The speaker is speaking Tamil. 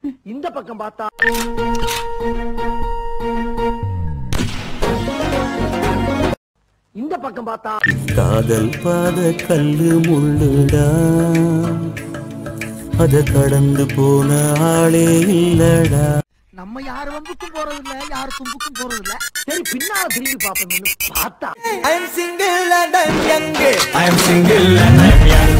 இந்த பக்கம் பார்த்தா இந்த பக்கம் பார்த்தா காதல் பாத கல்லு முள்ளுடா, அத கடந்து போன ஆளே இல்லடா. நம்ம யார் வம்புக்கும் போறது இல்ல, யார் தும்புக்கும் போறது இல்ல. சரி பின்னால திரும்பி பாப்போம்னு பார்த்தா I am single and I am young. I am single and I am young.